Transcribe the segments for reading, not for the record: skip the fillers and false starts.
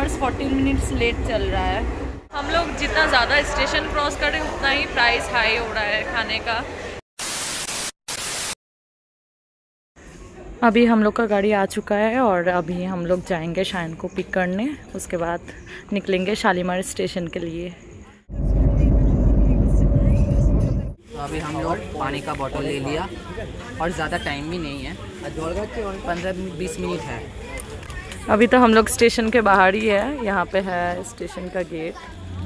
Hours 14 minutes late चल रहा है। हम लोग जितना ज़्यादा स्टेशन क्रॉस करें उतना ही प्राइस हाई हो रहा है खाने का। अभी हम लोग का गाड़ी आ चुका है और अभी हम लोग जाएंगे शायन को पिक करने, उसके बाद निकलेंगे शालीमार स्टेशन के लिए। तो अभी हम लोग पानी का बोतल ले लिया और ज़्यादा टाइम भी नहीं है, 15-20 मिनट है। अभी तो हम लोग स्टेशन के बाहर ही है, यहाँ पे है स्टेशन का गेट।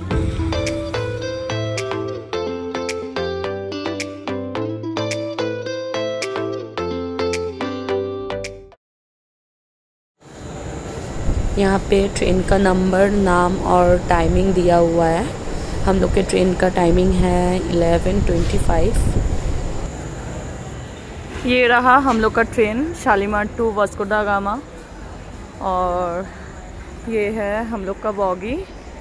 यहाँ पे ट्रेन का नंबर, नाम और टाइमिंग दिया हुआ है। हम लोग के ट्रेन का टाइमिंग है 11:25। ये रहा हम लोग का train Shalimar to Vasco da Gama, और ये है हम लोग का बॉगी।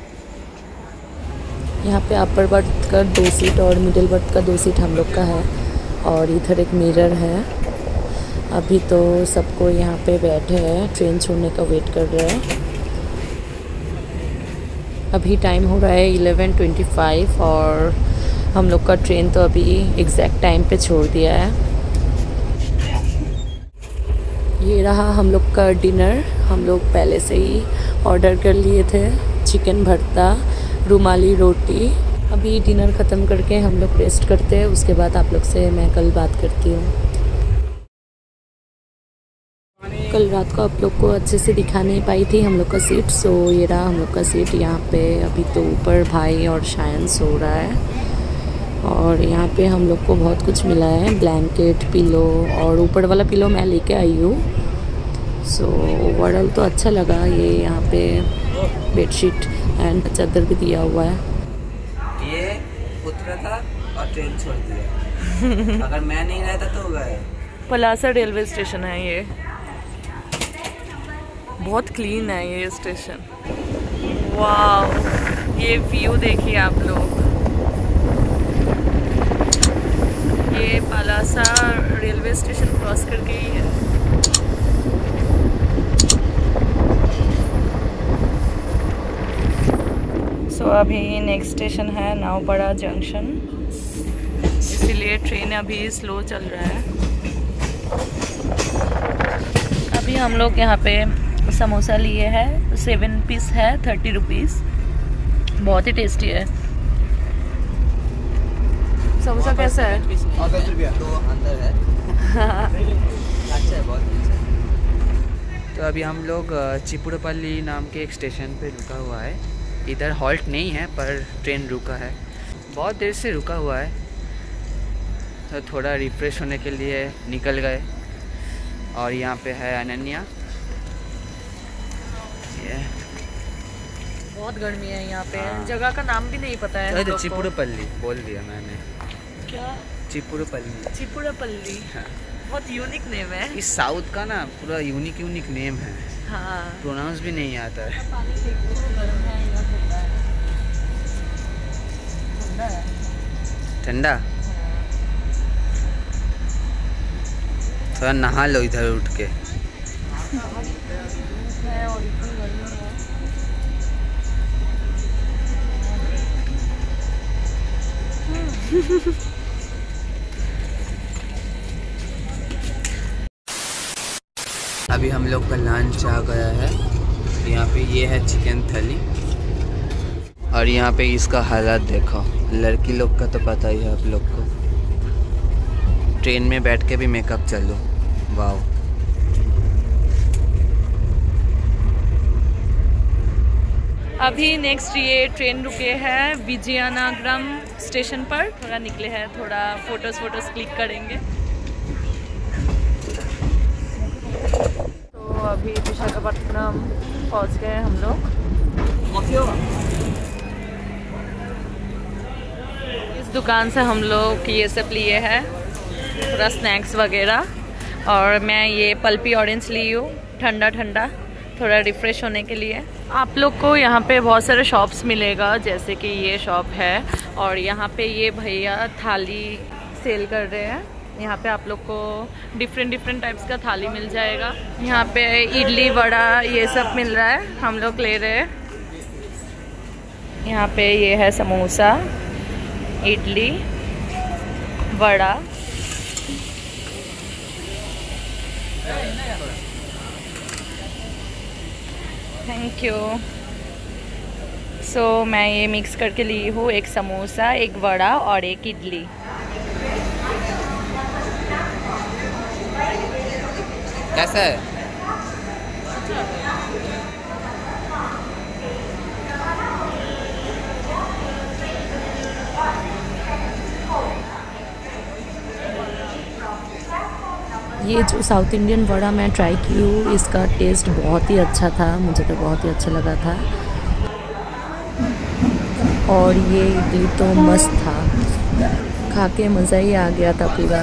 यहाँ पे अपर बर्थ का 2 सीट और मिडिल बर्थ का 2 सीट हम लोग का है, और इधर एक मिरर है। अभी तो सबको यहाँ पे बैठे हैं, ट्रेन छोड़ने का वेट कर रहे हैं। अभी टाइम हो रहा है 11:25 और हम लोग का ट्रेन तो अभी एग्जैक्ट टाइम पे छोड़ दिया है। ये रहा हम लोग का डिनर। हम लोग पहले से ही ऑर्डर कर लिए थे, चिकन भरता, रुमाली रोटी। अभी डिनर ख़त्म करके हम लोग रेस्ट करते हैं, उसके बाद आप लोग से मैं कल बात करती हूँ। कल रात को आप लोग को अच्छे से दिखा नहीं पाई थी हम लोग का सीट, सो ये रहा हम लोग का सीट यहाँ पे। अभी तो ऊपर भाई और शायन सो रहा है, और यहाँ पे हम लोग को बहुत कुछ मिला है, ब्लैंकेट, पिलो, और ऊपर वाला पिलो मैं लेके आई हूँ। सो ओवरऑल तो अच्छा लगा। ये यहाँ पे बेडशीट एंड चादर भी दिया हुआ है। ये उतरा था और ट्रेन छोड़ दिया। अगर मैं नहीं रहता तो होगा। पलासा रेलवे स्टेशन है ये, बहुत क्लीन है ये स्टेशन। वाह, ये व्यू देखिए आप लोग। ये पलासा रेलवे स्टेशन क्रॉस करके ही है। सो अभी नेक्स्ट स्टेशन है नावपड़ा जंक्शन, इसीलिए ट्रेन अभी स्लो चल रहा है। अभी हम लोग यहाँ पे समोसा लिए हैं, 7 पीस है, 30 रुपीज़। बहुत ही टेस्टी है। समोसा कैसा है? 10 रुपया तो अंदर है। अच्छा है, बहुत अच्छा है। तो अभी हम लोग चिपुड़पल्ली नाम के एक स्टेशन पे रुका हुआ है। इधर हॉल्ट नहीं है पर ट्रेन रुका है, बहुत देर से रुका हुआ है। तो थोड़ा रिफ्रेश होने के लिए निकल गए। और यहाँ पे है अनन्या। बहुत गर्मी है यहाँ पे। जगह का नाम भी नहीं पता है। तो चिपुड़पल्ली बोल दिया मैंने। क्या? चिपुड़पल्ली। चिपुड़पल्ली, हाँ। बहुत यूनिक नेम है। इस साउथ का ना पूरा यूनिक नेम है। हाँ, प्रोनाउंस भी नहीं आता है। ठंडा। थोड़ा नहा लो इधर उठ के। अभी हम लोग का लंच आ गया है। यहाँ पे ये है चिकन थाली, और यहाँ पे इसका हालत देखो। लड़की लोग का तो पता ही है आप लोग को। ट्रेन में बैठ के भी मेकअप चालू। वाह। अभी नेक्स्ट ये ट्रेन रुके हैं विजयनगरम स्टेशन पर। थोड़ा निकले हैं, थोड़ा फोटोज क्लिक करेंगे। तो अभी विशाखापट्टनम पहुंच गए हम लोग। इस दुकान से हम लोग ये सब लिए हैं, थोड़ा स्नैक्स वगैरह। और मैं ये पल्पी ऑरेंज ली हूँ, ठंडा थोड़ा रिफ़्रेश होने के लिए। आप लोग को यहाँ पे बहुत सारे शॉप्स मिलेगा, जैसे कि ये शॉप है, और यहाँ पे ये भैया थाली सेल कर रहे हैं। यहाँ पे आप लोग को डिफरेंट टाइप्स का थाली मिल जाएगा। यहाँ पे इडली वड़ा ये सब मिल रहा है, हम लोग ले रहे हैं। यहाँ पे ये है samosa, idli, vada. Thank you. So मैं ये मिक्स करके ली हूँ, एक समोसा, एक वड़ा और एक इडली। कैसा है? ये जो साउथ इंडियन वड़ा मैं ट्राई की हूँ, इसका टेस्ट बहुत ही अच्छा था, मुझे तो बहुत ही अच्छा लगा था। और ये इडली तो मस्त था, खा के मज़ा ही आ गया था पूरा।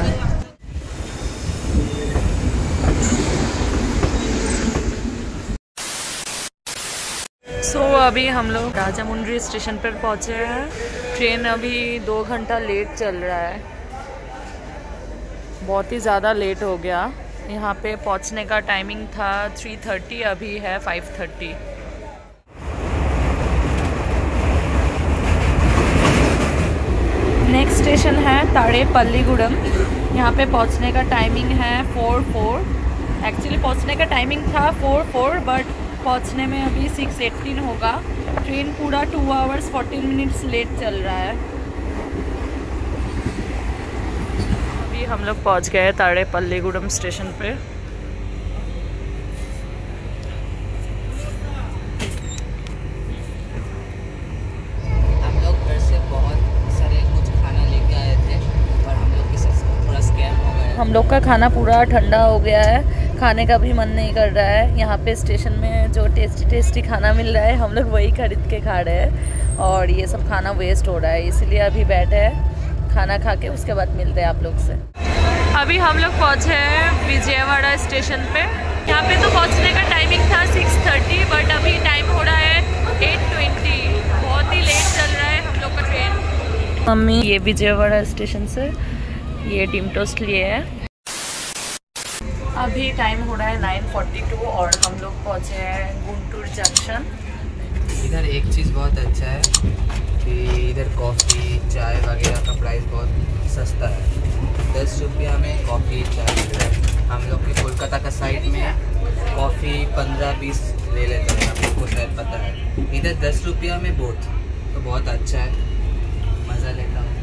अभी हम लोग राजामुंड्री स्टेशन पर पहुँचे हैं। ट्रेन अभी 2 घंटा लेट चल रहा है, बहुत ही ज़्यादा लेट हो गया। यहाँ पे पहुँचने का टाइमिंग था 3:30, अभी है 5:30। नेक्स्ट स्टेशन है ताड़ेपल्लीगुडम। यहाँ पे पहुँचने का टाइमिंग है 4:04। एक्चुअली पहुँचने का टाइमिंग था 4:04 बट पहुँचने में अभी 6:18 होगा। ट्रेन पूरा 2 hours 14 minutes लेट चल रहा है। अभी हम लोग पहुँच गए ताड़ेपल्लीगुडम स्टेशन पे। हम लोग घर से बहुत सारे कुछ खाना लेके आए थे और हम लोग के साथ थोड़ा स्कैम हो गया। हम लोग का खाना पूरा ठंडा हो गया है, खाने का भी मन नहीं कर रहा है। यहाँ पे स्टेशन में जो टेस्टी खाना मिल रहा है, हम लोग वही खरीद के खा रहे हैं और ये सब खाना वेस्ट हो रहा है, इसलिए अभी बैठे हैं, खाना खा के उसके बाद मिलते हैं आप लोग से। अभी हम लोग पहुँचे हैं विजयवाड़ा स्टेशन पे। यहाँ पे तो पहुँचने का टाइमिंग था 6:30 बट अभी टाइम हो रहा है 8:20। बहुत ही लेट चल रहा है हम लोग का ट्रेन। मम्मी ये विजयवाड़ा स्टेशन से ये डिम टोस्ट लिए है। अभी टाइम हो रहा है 9:42 और हम लोग पहुँचे हैं गुंटूर जंक्शन। इधर एक चीज़ बहुत अच्छा है कि इधर कॉफ़ी चाय वगैरह का प्राइस बहुत सस्ता है। 10 रुपया में कॉफ़ी चाय मिल रहा है। हम लोग के कोलकाता का साइड में कॉफ़ी 15-20 ले लेते हैं, आपको शायद पता है। इधर 10 रुपया में बहुत, तो बहुत अच्छा है, मज़ा लेता हूँ।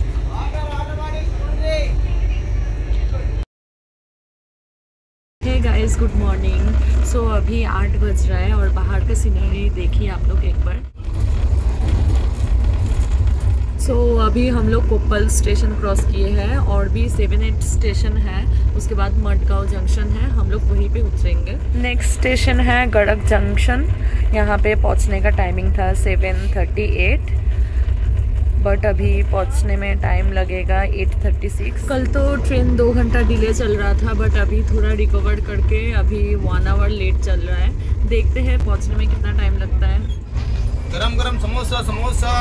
Hey guys, good morning. So अभी 8 बज रहा है और बाहर का सीनरी देखिए आप लोग एक बार। सो अभी हम लोग कोप्पल स्टेशन क्रॉस किए हैं और भी 7-8 स्टेशन है, उसके बाद मडगांव जंक्शन है, हम लोग वहीं पे उतरेंगे। नेक्स्ट स्टेशन है गड़क जंक्शन। यहाँ पे पहुँचने का टाइमिंग था 7:38 बट अभी पहुंचने में टाइम लगेगा 8:36। कल तो ट्रेन 2 घंटा डिले चल रहा था बट अभी थोड़ा रिकवर करके अभी 1 hour लेट चल रहा है। देखते हैं पहुंचने में कितना टाइम लगता है। गरम गरम समोसा समोसा।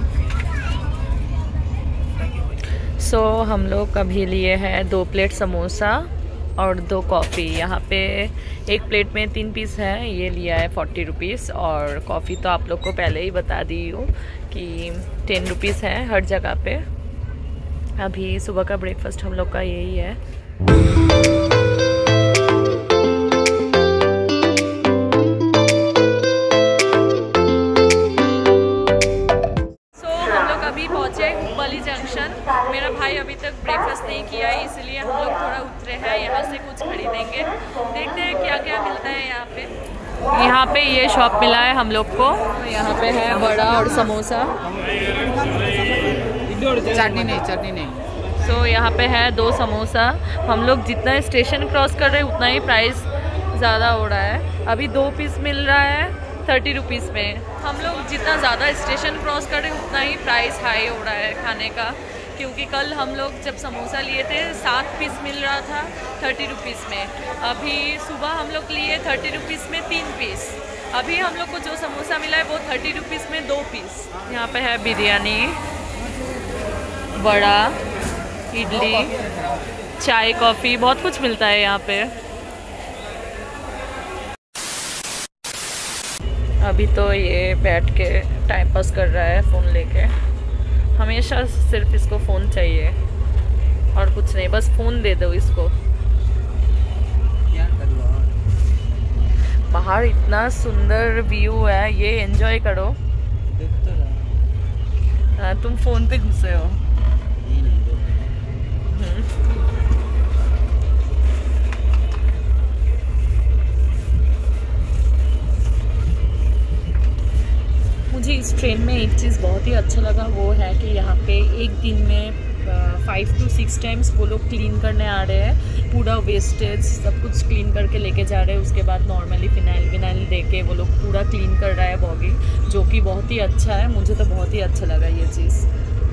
सो हम लोग अभी लिए हैं 2 प्लेट समोसा और 2 कॉफ़ी। यहाँ पे एक प्लेट में 3 पीस है, ये लिया है 40 रुपीज़ और कॉफ़ी तो आप लोग को पहले ही बता दी हूँ कि 10 रुपीज़ है हर जगह पे। अभी सुबह का ब्रेकफास्ट हम लोग का यही है। जंक्शन। मेरा भाई अभी तक ब्रेकफास्ट नहीं किया है, इसलिए हम लोग थोड़ा उतरे हैं, यहाँ से कुछ खरीदेंगे। देखते हैं क्या क्या मिलता है यहाँ पे। यहाँ पे ये शॉप मिला है हम लोग को, यहाँ पे है वड़ा और समोसा। चटनी नहीं। सो यहाँ पे है 2 समोसा। हम लोग जितना स्टेशन क्रॉस कर रहे हैं उतना ही प्राइस ज़्यादा हो रहा है। अभी 2 पीस मिल रहा है 30 रुपीज़ में। हम लोग जितना ज़्यादा स्टेशन क्रॉस कर रहे हैं उतना ही प्राइस हाई हो रहा है खाने का, क्योंकि कल हम लोग जब समोसा लिए थे 7 पीस मिल रहा था 30 रुपीज़ में। अभी सुबह हम लोग लिए 30 रुपीज़ में 3 पीस। अभी हम लोग को जो समोसा मिला है वो 30 रुपीज़ में 2 पीस। यहाँ पे है बिरयानी, वड़ा, इडली, चाय कॉफ़ी बहुत कुछ मिलता है यहाँ पे। अभी तो ये बैठ के टाइम पास कर रहा है फ़ोन लेके। हमेशा सिर्फ इसको फ़ोन चाहिए और कुछ नहीं, बस फ़ोन दे दो इसको। बाहर इतना सुंदर व्यू है, ये एंजॉय करो। तुम फ़ोन पे घुसे हो। मुझे इस ट्रेन में एक चीज़ बहुत ही अच्छा लगा, वो है कि यहाँ पे एक दिन में 5 to 6 टाइम्स वो लोग क्लीन करने आ रहे हैं। पूरा वेस्टेज सब कुछ क्लीन करके लेके जा रहे हैं। उसके बाद नॉर्मली फिनाइल दे के वो लोग पूरा क्लीन कर रहा है बॉगी, जो कि बहुत ही अच्छा है। मुझे तो बहुत ही अच्छा लगा ये चीज़।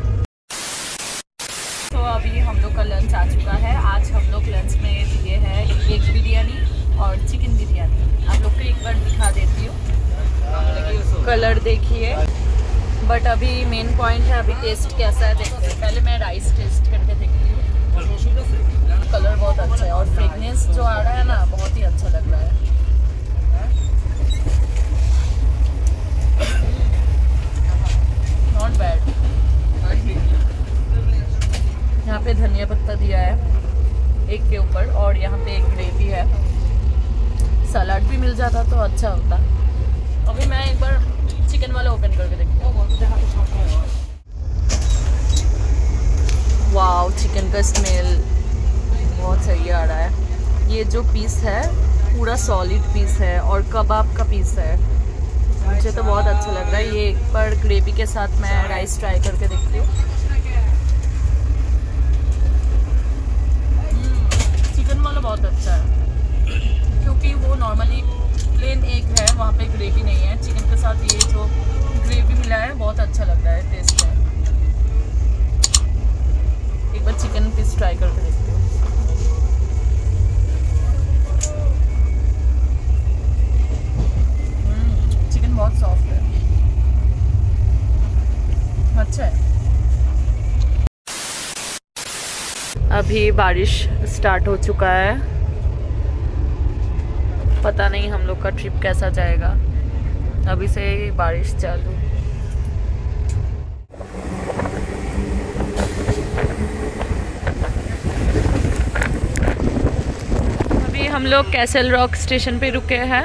तो अभी हम लोग का लंच आ चुका है। आज हम लोग लंच में लिए है एग बिरयानी और चिकन बिरयानी। आप लोग को एक बार दिखा देती हूँ, कलर देखिए। बट अभी मेन पॉइंट है, अभी टेस्ट कैसा है देखते हैं। पहले मैं राइस टेस्ट करके देखती हूँ। कलर बहुत अच्छा है और फ्रेगनेंस जो आ रहा है ना, बहुत ही अच्छा लग रहा है। Not bad. यहाँ पे धनिया पत्ता दिया है एक के ऊपर, और यहाँ पे एक ग्रेवी है। सलाद भी मिल जाता तो अच्छा होता। अभी मैं एक बार चिकन वाला ओपन करके देखती हूँ। वाव, चिकन का स्मेल बहुत सही आ रहा है। ये जो पीस है पूरा सॉलिड पीस है और कबाब का पीस है। मुझे तो बहुत अच्छा लग रहा है। ये एक बार ग्रेवी के साथ मैं राइस ट्राई करके देखती हूँ। चिकन वाला बहुत अच्छा है, क्योंकि वो नॉर्मली प्लेन एग है, वहाँ पे ग्रेवी नहीं है। चिकन के साथ ये जो ग्रेवी मिला है बहुत अच्छा लग रहा है टेस्ट में। एक बार चिकन पीस ट्राई करके देखती हूँ। चिकन बहुत सॉफ्ट है, अच्छा है। अभी बारिश स्टार्ट हो चुका है। पता नहीं हम लोग का ट्रिप कैसा जाएगा। अभी से ही बारिश चालू। अभी हम लोग कैसल रॉक स्टेशन पे रुके हैं।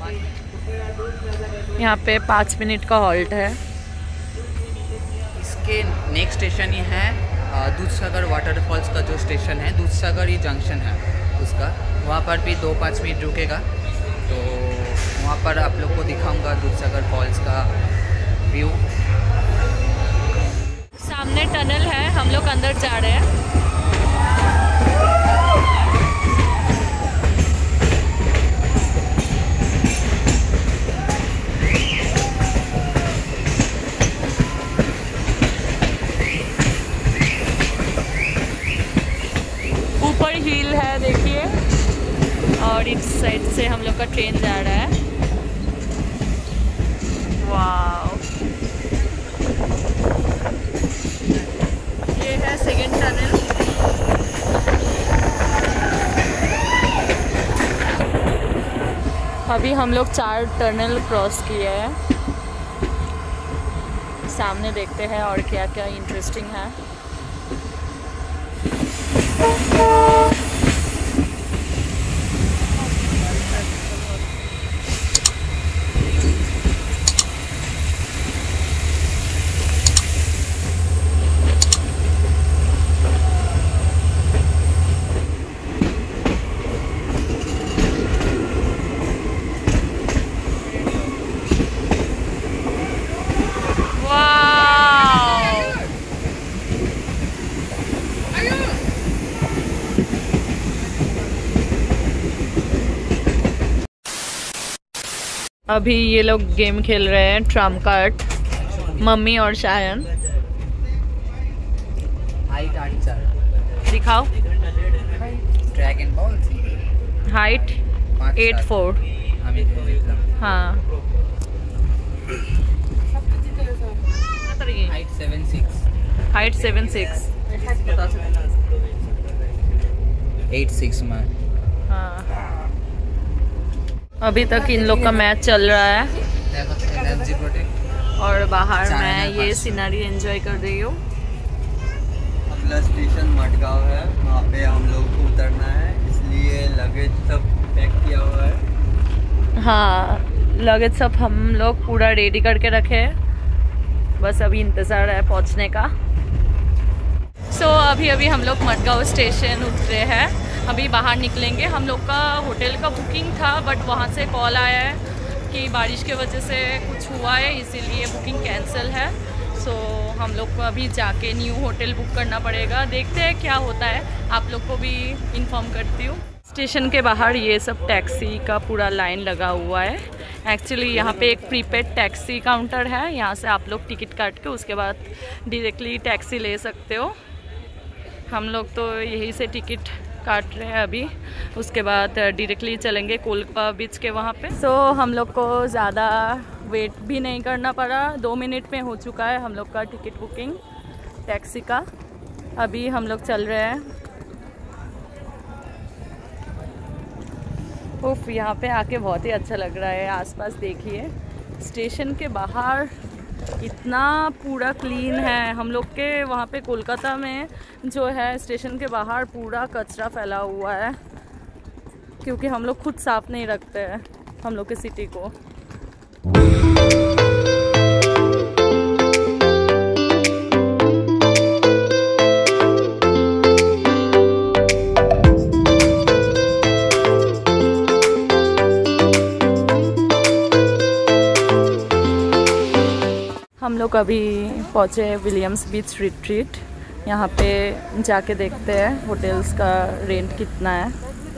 यहाँ पे 5 मिनट का हॉल्ट है। इसके नेक्स्ट स्टेशन ही है दूधसागर वाटरफॉल्स का जो स्टेशन है, दूधसागर ही जंक्शन है उसका। वहाँ पर भी 2-5 मिनट रुकेगा, तो वहाँ पर आप लोग को दिखाऊंगा दूधसागर फॉल्स का व्यू। सामने टनल है, हम लोग अंदर जा रहे हैं। ऊपर हिल है देखिए, और इस साइड से हम लोग का ट्रेन जा रहा है। वाव, ये है सेकेंड टनल। अभी हम लोग 4 टनल क्रॉस किए हैं। सामने देखते हैं और क्या क्या इंटरेस्टिंग है। अभी ये लोग गेम खेल रहे हैं, ट्रम कार्ड, मम्मी और शायन। दिखाओ। Dragon ball height 8 4। हाँ, हाइट 7 6। हाइट 7 6। 8-6 में। हाँ, अभी तक इन लोग का मैच चल रहा है एनर्जी प्रोटेक्ट। और बाहर मैं ये सीनरी एंजॉय कर रही हूँ। अगला स्टेशन मडगांव है, वहाँ पे हम लोग को उतरना है, इसलिए लगेज सब पैक किया हुआ है। हाँ, लगेज सब हम लोग पूरा रेडी करके रखे हैं, बस अभी इंतज़ार है पहुँचने का। अभी हम लोग मडगांव स्टेशन उतरे हैं, अभी बाहर निकलेंगे। हम लोग का होटल का बुकिंग था, बट वहाँ से कॉल आया है कि बारिश के वजह से कुछ हुआ है, इसीलिए बुकिंग कैंसिल है। हम लोग को अभी जाके न्यू होटल बुक करना पड़ेगा, देखते हैं क्या होता है, आप लोग को भी इन्फॉर्म करती हूँ। स्टेशन के बाहर ये सब टैक्सी का पूरा लाइन लगा हुआ है। एक्चुअली यहाँ पे एक प्रीपेड टैक्सी काउंटर है, यहाँ से आप लोग टिकट काट के उसके बाद डायरेक्टली टैक्सी ले सकते हो। हम लोग तो यहीं से टिकट काट रहे हैं अभी, उसके बाद डायरेक्टली चलेंगे कोलका बीच के वहाँ पे। हम लोग को ज़्यादा वेट भी नहीं करना पड़ा, 2 मिनट में हो चुका है हम लोग का टिकट बुकिंग टैक्सी का। अभी हम लोग चल रहे हैं। उफ, यहाँ पे आके बहुत ही अच्छा लग रहा है। आसपास देखिए, स्टेशन के बाहर इतना पूरा क्लीन है। हम लोग के वहाँ पे कोलकाता में जो है स्टेशन के बाहर पूरा कचरा फैला हुआ है, क्योंकि हम लोग खुद साफ नहीं रखते हैं हम लोग के सिटी को। हम लोग अभी पहुँचे विलियम्स बीच रिट्रीट। यहाँ पे जाके देखते हैं होटल्स का रेंट कितना है।